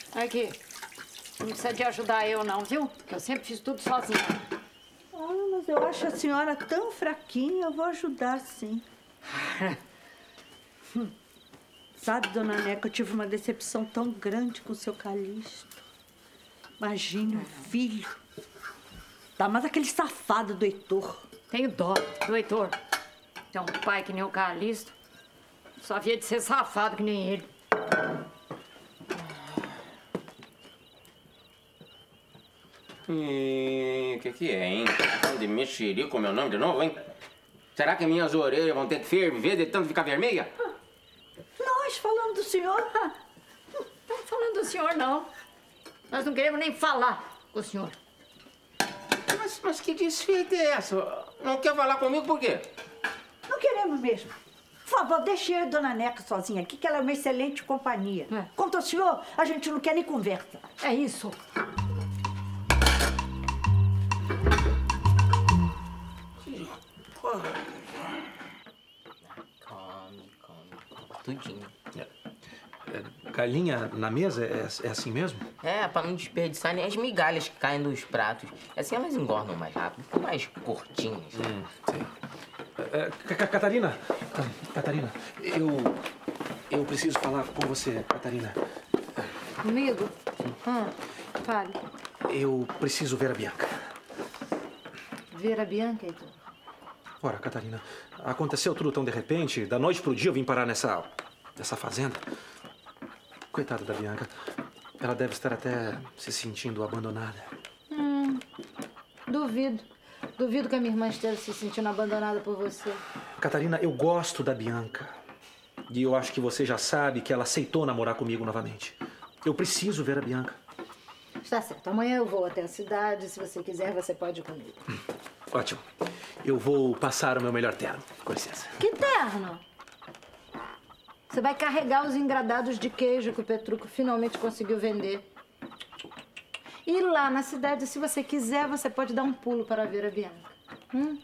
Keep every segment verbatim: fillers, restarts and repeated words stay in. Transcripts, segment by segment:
Aqui. Não precisa de ajudar eu, não, viu? Porque eu sempre fiz tudo sozinha. Ah, mas eu acho a senhora tão fraquinha, eu vou ajudar, sim. Sabe, dona Neca, eu tive uma decepção tão grande com o seu Calixto. Imagine o filho. Tá mais aquele safado do Heitor. Tenho dó do Heitor. Tem um pai que nem o Calixto. Só havia de ser safado que nem ele. E o que que é, hein? Tá de mexerico com meu nome de novo, hein? Será que minhas orelhas vão ter que ferver de tanto ficar vermelha? Nós falando do senhor? Não estamos falando do senhor, não. Nós não queremos nem falar com o senhor. Mas, mas que desfeita é essa? Não quer falar comigo por quê? Não queremos mesmo. Por favor, deixe eu e dona Neca sozinha aqui, que ela é uma excelente companhia. É. Quanto ao senhor, a gente não quer nem conversa. É isso. Come, come. Tudinho. É, galinha na mesa é, é assim mesmo? É, pra não desperdiçar nem as migalhas que caem dos pratos. Assim elas engordam mais rápido, ficam mais curtinhas. Hum, sim. É, é, Catarina, Catarina, eu, eu preciso falar com você, Catarina. Comigo? Hum, fale. Eu preciso ver a Bianca. Ver a Bianca, Heitor? Ora, Catarina, aconteceu tudo tão de repente. Da noite pro dia eu vim parar nessa, nessa fazenda. Coitada da Bianca. Ela deve estar até se sentindo abandonada. Hum, duvido. Duvido que a minha irmã esteja se sentindo abandonada por você. Catarina, eu gosto da Bianca. E eu acho que você já sabe que ela aceitou namorar comigo novamente. Eu preciso ver a Bianca. Está certo. Amanhã eu vou até a cidade. Se você quiser, você pode ir comigo. Ótimo. Eu vou passar o meu melhor terno. Com licença. Que terno? Você vai carregar os engradados de queijo que o Petruco finalmente conseguiu vender. E lá na cidade, se você quiser, você pode dar um pulo para ver a Bianca. Hum?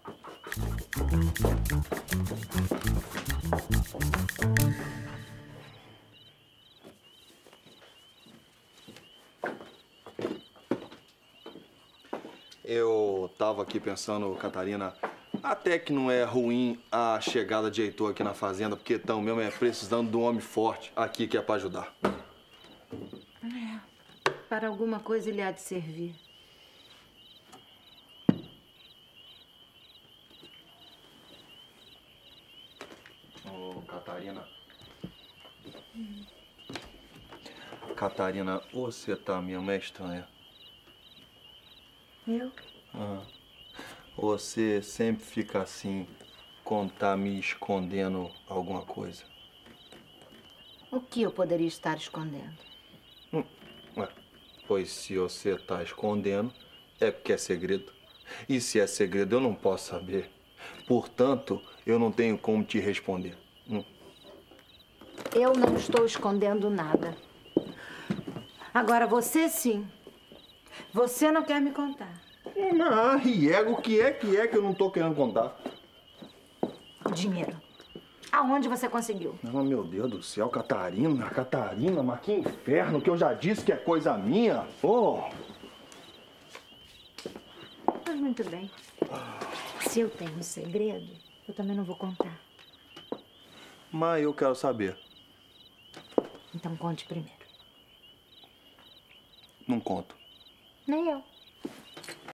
Eu tava aqui pensando, Catarina, até que não é ruim a chegada de Heitor aqui na fazenda, porque estão mesmo é precisando de um homem forte aqui que é pra ajudar. É, para alguma coisa ele há de servir. Ô, Catarina. Hum. Catarina, você tá mesmo é estranha. Eu? Ah, você sempre fica assim quando tá me escondendo alguma coisa. O que eu poderia estar escondendo? Hum, ué, pois se você tá escondendo, é porque é segredo. E se é segredo, eu não posso saber. Portanto, eu não tenho como te responder. Hum. Eu não estou escondendo nada. Agora, você sim. Você não quer me contar. Ah, e ego, o que é que é que eu não tô querendo contar? O dinheiro. Aonde você conseguiu? Oh, meu Deus do céu, Catarina, Catarina, mas que inferno, que eu já disse que é coisa minha. Oh. Mas muito bem. Se eu tenho um segredo, eu também não vou contar. Mas eu quero saber. Então conte primeiro. Não conto. Nem eu.